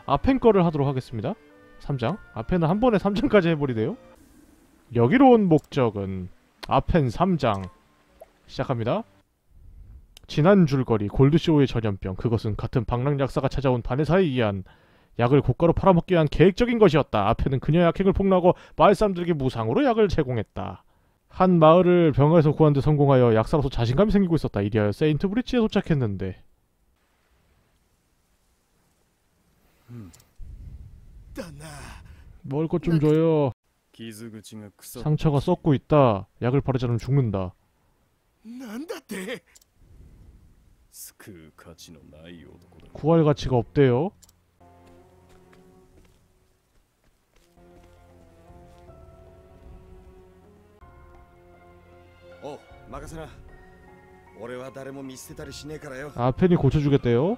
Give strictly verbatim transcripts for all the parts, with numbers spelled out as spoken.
아펜 거를 하도록 하겠습니다. 삼 장. 아펜은 한 번에 삼 장까지 해버리네요. 여기로 온 목적은 아펜 삼 장. 시작합니다. 진한 줄거리, 골드쇼의 전염병. 그것은 같은 방랑약사가 찾아온 바네사에 의한 약을 고가로 팔아먹기 위한 계획적인 것이었다. 아펜은 그녀의 약행을 폭로하고 마을 사람들에게 무상으로 약을 제공했다. 한 마을을 병에서 구한 데 성공하여 약사로서 자신감이 생기고 있었다. 이리하여 세인트 브리치에 도착했는데 음. 먹을 것 좀 줘요. 상처가 썩고 있다. 약을 바르지 않으면 죽는다. 구할 가치가 없대요. 아펜이 고쳐주겠대요.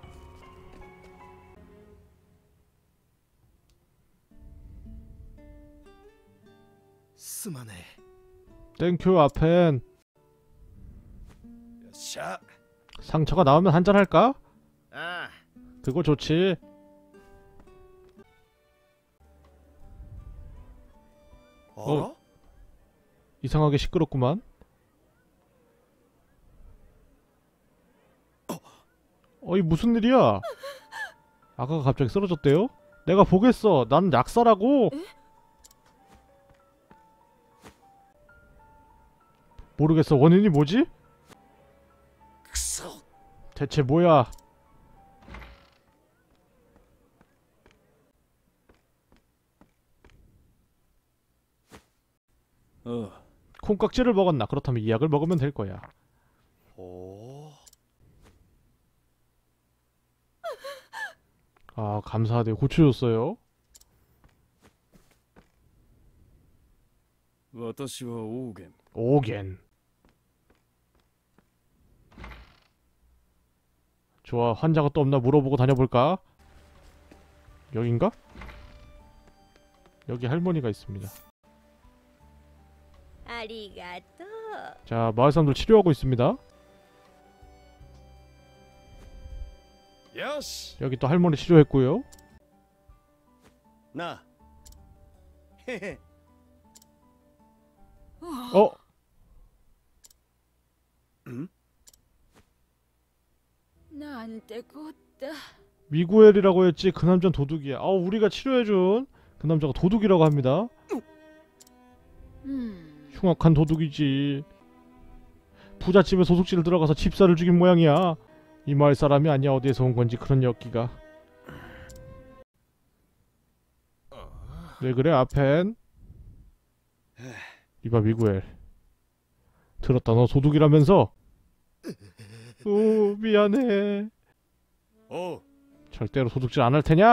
땡큐 아펜. 상처가 나오면 한잔 할까? 그거 좋지. 어? 이상하게 시끄럽구만. 어이 무슨 일이야? 아까가 갑자기 쓰러졌대요? 내가 보겠어. 난 약사라고. 에? 모르겠어. 원인이 뭐지? 대체 뭐야? 어. 콩깍지를 먹었나? 그렇다면 이 약을 먹으면 될 거야. 오. 아 감사하대. 고쳐줬어요. 오겐. 오겐. 좋아. 환자가 또 없나 물어보고 다녀볼까? 여긴가? 여기 할머니가 있습니다. 자, 마을 사람들 치료하고 있습니다. 여기 또 할머니 치료했고요. 나. 어? 응? 미구엘이라고 했지. 그 남자는 도둑이야. 아, 우리가 치료해준 그 남자가 도둑이라고 합니다. 흉악한 도둑이지. 부잣집에 소속지를 들어가서 집사를 죽인 모양이야. 이 마을 사람이 아니야. 어디에서 온 건지 그런 엽기가. 왜 그래 아펜? 이봐 미구엘. 들었다. 너 도둑이라면서? 오 미안해. 오. 절대로 도둑질 안 할 테냐?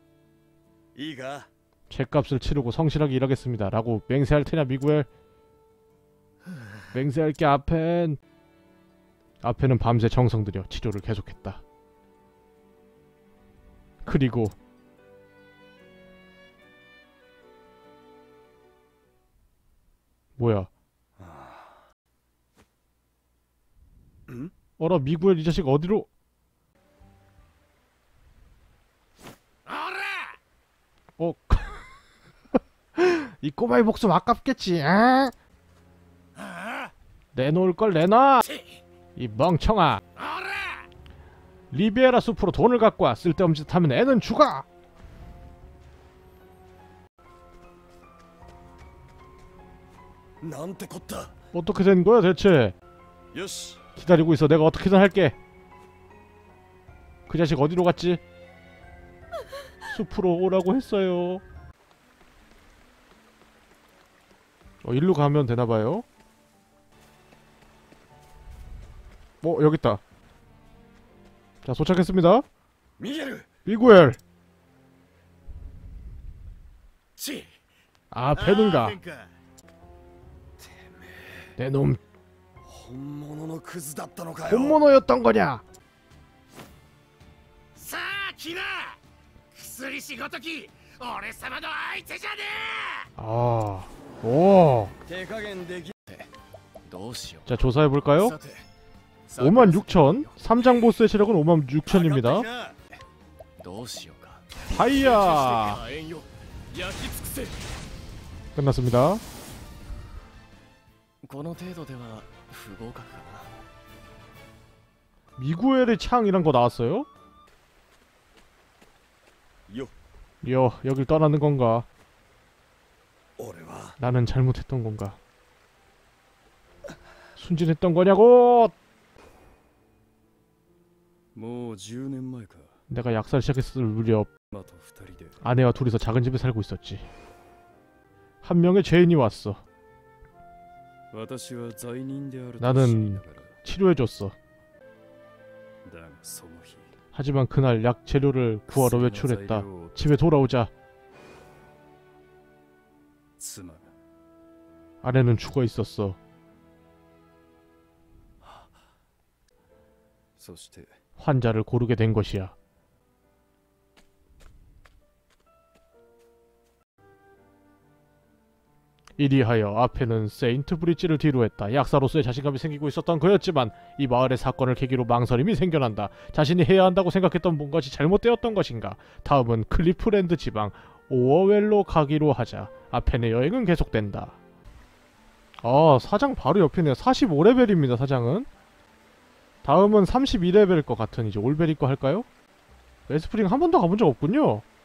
이가 죗값을 치르고 성실하게 일하겠습니다. 라고 맹세할 테냐 미구엘? 맹세할게 아펜. 아펜은 밤새 정성 들여 치료를 계속했다. 그리고 뭐야? 응? 어라 미구엘 이 자식 어디로? 어? 이 꼬마의 목숨 아깝겠지? 아? 내놓을걸 내놔! 이 멍청아! 리비에라 숲으로 돈을 갖고 와. 쓸데없는 짓 하면 애는 죽어! 어떻게 된 거야 대체? 기다리고 있어. 내가 어떻게든 할게. 그 자식 어디로 갔지? 숲으로 오라고 했어요. 어, 일로 가면 되나봐요. 어, 여깄다. 자, 도착했습니다. 미게르! 미구엘! 아, 배는가? 내 놈 본모노였던 거냐? 아, 오. 자, 조사해볼까요? 오만 육천. 삼 장 보스의 체력은 오만 육천입니다. 파이야. 火炎よ焼き尽くせ 끝났습니다. この程度では不合格かな 미구엘의 창 이란 거 나왔어요? よ 여 여길 떠나는 건가? 俺は 나는 잘못했던 건가? 순진했던 거냐고! もうじゅうねんまえか 내가 약사를 시작했을 무렵 妻と二人で 아내와 둘이서 작은 집에 살고 있었지. 한 명의 죄인이 왔어. 私は罪人であると 나는 知りながら 치료해줬어. だがその日 하지만 그날 약 재료를 구하러 외출했다. 薬の材料を 집에 돌아오자 妻が 아내는 죽어 있었어. そして 환자를 고르게 된 것이야. 이리하여 앞에는 세인트 브릿지를 뒤로했다. 약사로서의 자신감이 생기고 있었던 그였지만 이 마을의 사건을 계기로 망설임이 생겨난다. 자신이 해야 한다고 생각했던 뭔가지 잘못되었던 것인가. 다음은 클리프랜드 지방 오어웰로 가기로 하자. 아펜의 여행은 계속된다. 아, 사장 바로 옆이네요. 사십오 레벨입니다. 사장은. 다음은 삼십이 레벨일 것 같은 이제 올베리 거 할까요? 웨스프링 한 번도 가본 적 없군요.